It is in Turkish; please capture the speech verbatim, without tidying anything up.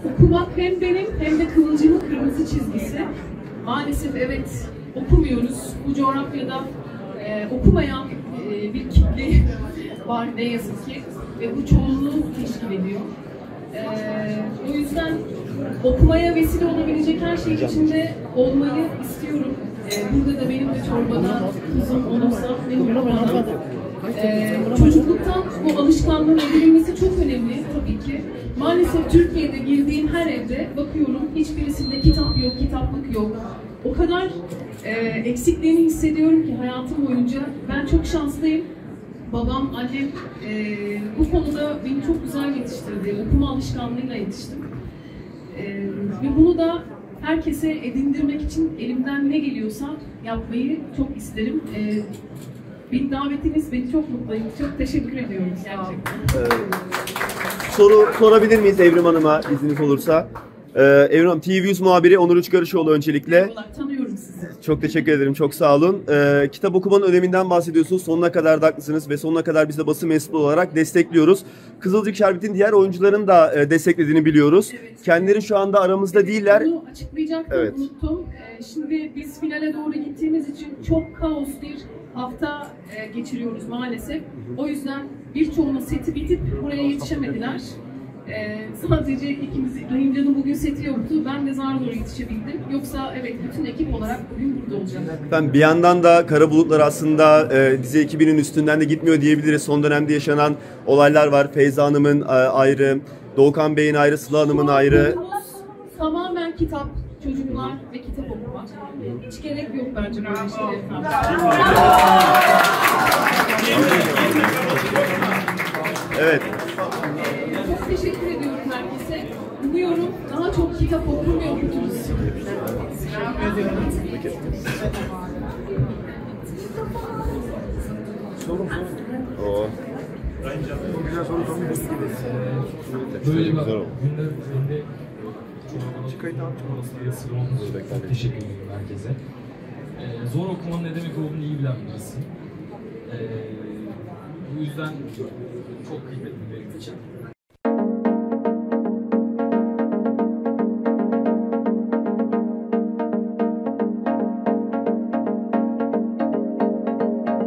okumak hem benim hem de Kıvılcım'ın kırmızı çizgisi. Maalesef evet okumuyoruz. Bu coğrafyada e, okumayan e, bir kitle var ne yazık ki ve bu çoğunluğu teşkil ediyor. E, o yüzden okumaya vesile olabilecek her şey içinde olmayı istiyorum. E, burada da benim de çorbada tuzum olursa ne olur bana. Ee, çocukluktan bu alışkanlığın edinilmesi çok önemli tabii ki. Maalesef Türkiye'de girdiğim her evde bakıyorum hiçbirisinde kitap yok, kitaplık yok. O kadar e, eksikliğini hissediyorum ki hayatım boyunca. Ben çok şanslıyım. Babam, annem e, bu konuda beni çok güzel yetiştirdi. Okuma alışkanlığıyla yetiştim. E, ve bunu da herkese edindirmek için elimden ne geliyorsa yapmayı çok isterim. E, Bir davetiniz beni çok mutlu etti. Çok teşekkür ediyorum gerçekten. Ee, soru sorabilir miyiz Evrim Hanım'a izniniz olursa? Ee, Evrim Hanım, T V yüz muhabiri Onur Üçkarışoğlu öncelikle. Merhabalar, tanıyorum sizi. Çok teşekkür ederim, çok sağ olun. Ee, kitap okumanın öneminden bahsediyorsunuz. Sonuna kadar da haklısınız ve sonuna kadar biz de basın mensubu olarak destekliyoruz. Kızılcık Şerbeti'nin diğer oyuncuların da e, desteklediğini biliyoruz. Evet. Kendileri şu anda aramızda evet, değiller. Bunu açıklayacaktım, evet. Unuttum. Ee, şimdi biz finale doğru gittiğimiz için çok kaos bir hafta e, geçiriyoruz maalesef. O yüzden birçoğunun seti bitip buraya yetişemediler. E, sadece ikimiz, Rahimcan'ın bugün seti yoktu. Ben de zar zor yetişebildim. Yoksa evet bütün ekip olarak bugün burada olacağım. Efendim, bir yandan da Kara Bulutlar aslında e, dizi ekibinin üstünden de gitmiyor diyebiliriz. Son dönemde yaşanan olaylar var. Feyza Hanım'ın e, ayrı, Doğukan Bey'in ayrı, Sıla Hanım'ın ayrı. Tamamen kitap, çocuklar ve kitap okumak. Hiç gerek yok bence böyle şeylere. Evet. Çok teşekkür ediyorum herkese. Umuyorum daha çok kitap okur ve okuturuz. Sorun sorun. Oo. Güzel soru sorun. Böyle bir günler üzerinde çıkayım abi. Teşekkür ederim herkese. Ee, zor okumanın ne demek olduğunu iyi bilen birisi. Ee, bu yüzden çok kıymetli benim için.